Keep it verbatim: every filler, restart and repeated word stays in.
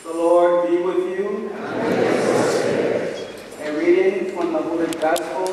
The Lord be with you. And with your spirit. A reading from the Holy Gospel